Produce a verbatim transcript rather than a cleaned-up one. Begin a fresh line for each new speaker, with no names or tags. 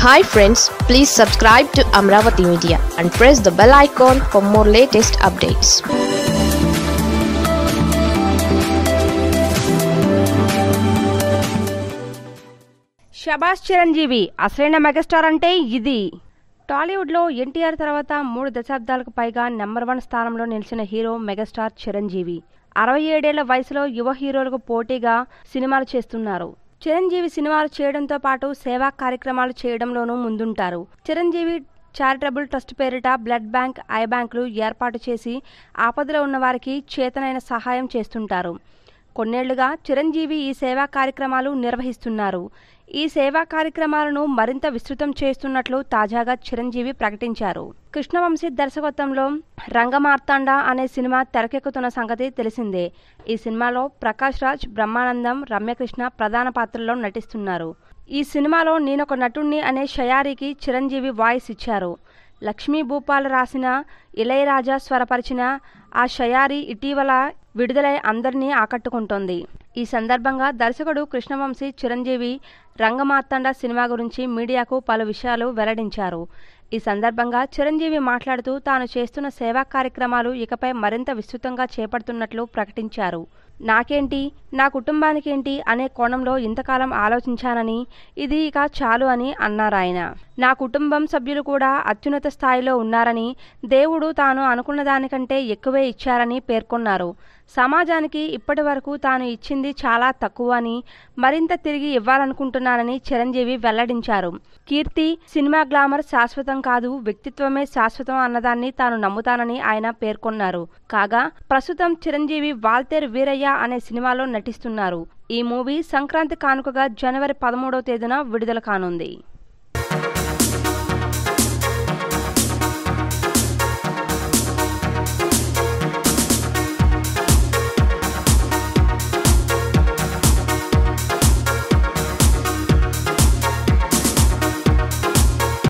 Hi friends, please subscribe to Amaravathi Media and press the bell icon for more latest updates.
శబాష్ చిరంజీవి అసలైన megastar అంటే ఇది. టాలీవుడ్లో ఎన్టీఆర్ తర్వాత మూడు దశాబ్దాలకు పైగా నెంబర్ వన్ స్థానంలో నిలిచిన హీరో మెగాస్టార్ చిరంజీవి. అరవై ఏడేళ్ల వయసులో యువ హీరోలకు పోటీగా సినిమాలు చేస్తున్నారు. చిరంజీవి సినిమాలు చేయడంతో పాటు సేవా కార్యక్రమాలు చేయడంలోనూ ముందుంటారు. చిరంజీవి చారిటబుల్ ట్రస్ట్ పేరిట బ్లడ్ బ్యాంక్, ఐ బ్యాంకులు ఏర్పాటు చేసి ఆపదలో ఉన్న వారికి చేతనైన సహాయం చేస్తుంటారు. కొన్నేళ్లుగా చిరంజీవి ఈ సేవా కార్యక్రమాలు నిర్వహిస్తున్నారు. ఈ సేవా కార్యక్రమాలను మరింత విస్తృతం చేస్తున్నట్లు తాజాగా చిరంజీవి ప్రకటించారు. కృష్ణవంశీ దర్శకత్వంలో రంగమార్తాండ అనే సినిమా తెరకెక్కుతున్న సంగతి తెలిసిందే. ఈ సినిమాలో ప్రకాష్ రాజ్, బ్రహ్మానందం, రమ్యకృష్ణ ప్రధాన పాత్రల్లో నటిస్తున్నారు. ఈ సినిమాలో నేనొక నటుణ్ణి అనే షయారీకి చిరంజీవి వాయిస్ ఇచ్చారు. లక్ష్మీ భూపాల్ రాసిన, ఇళయరాజా స్వరపరిచిన ఆ షయారీ ఇటీవల విడుదలై అందరినీ ఆకట్టుకుంటోంది. ఈ సందర్భంగా దర్శకుడు కృష్ణవంశీ చిరంజీవి రంగమార్తాండ సినిమా గురించి మీడియాకు పలు విషయాలు వెల్లడించారు. ఈ సందర్భంగా చిరంజీవి మాట్లాడుతూ తాను చేస్తున్న సేవా కార్యక్రమాలు ఇకపై మరింత విస్తృతంగా చేపడుతున్నట్లు ప్రకటించారు. నాకేంటి, నా కుటుంబానికేంటి అనే కోణంలో ఇంతకాలం ఆలోచించానని, ఇది ఇక చాలు అని అన్నారాయన. నా కుటుంబం సభ్యులు కూడా అత్యున్నత స్థాయిలో ఉన్నారని, దేవుడు తాను అనుకున్న దానికంటే ఎక్కువే ఇచ్చారని పేర్కొన్నారు. సమాజానికి ఇప్పటి వరకు తాను ఇచ్చింది చాలా తక్కువ అని, మరింత తిరిగి ఇవ్వాలనుకుంటున్నానని చిరంజీవి వెల్లడించారు. కీర్తి, సినిమా గ్లామర్ శాశ్వతం కాదు, వ్యక్తిత్వమే శాశ్వతం అన్నదాన్ని తాను నమ్ముతానని ఆయన పేర్కొన్నారు. కాగా ప్రస్తుతం చిరంజీవి వాల్తేరు వీరయ్య అనే సినిమాలో నటిస్తున్నారు. ఈ మూవీ సంక్రాంతి కానుకగా జనవరి పదమూడవ తేదీన విడుదల కానుంది.